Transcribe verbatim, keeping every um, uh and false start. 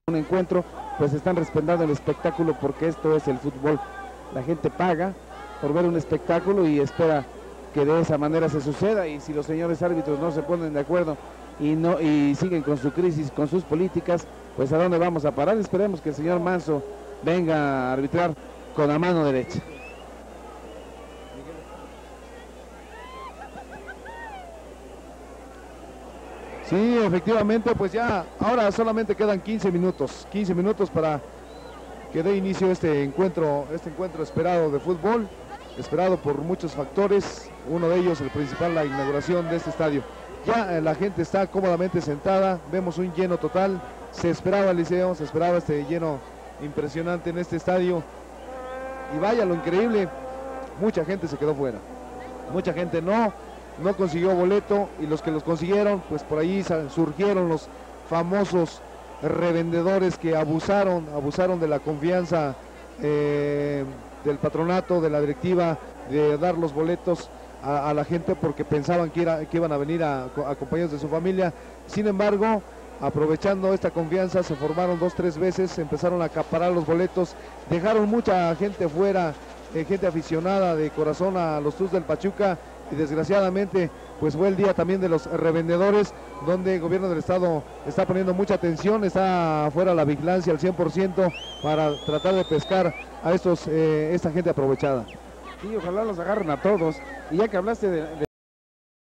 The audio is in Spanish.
un encuentro, pues están respetando el espectáculo, porque esto es el fútbol. La gente paga por ver un espectáculo y espera que de esa manera se suceda, y si los señores árbitros no se ponen de acuerdo y no y siguen con su crisis, con sus políticas, pues a dónde vamos a parar. Esperemos que el señor Manso venga a arbitrar con la mano derecha. Sí, efectivamente, pues ya ahora solamente quedan quince minutos, quince minutos para que dé inicio este encuentro, este encuentro esperado de fútbol, esperado por muchos factores, uno de ellos, el principal, la inauguración de este estadio. Ya eh, la gente está cómodamente sentada, vemos un lleno total, se esperaba el Liceo, se esperaba este lleno impresionante en este estadio, y vaya lo increíble, mucha gente se quedó fuera, mucha gente no, no consiguió boleto, y los que los consiguieron, pues por ahí surgieron los famosos revendedores que abusaron, abusaron de la confianza eh, del patronato, de la directiva, de dar los boletos a, a la gente porque pensaban que, era, que iban a venir a, a acompañados de su familia. Sin embargo, aprovechando esta confianza, se formaron dos, tres veces, empezaron a acaparar los boletos, dejaron mucha gente fuera, eh, gente aficionada de corazón a los Tuzos del Pachuca, y desgraciadamente pues fue el día también de los revendedores, donde el gobierno del estado está poniendo mucha atención, está afuera la vigilancia al cien por ciento para tratar de pescar a estos, eh, esta gente aprovechada. Sí, ojalá los agarren a todos. Y ya que hablaste de, de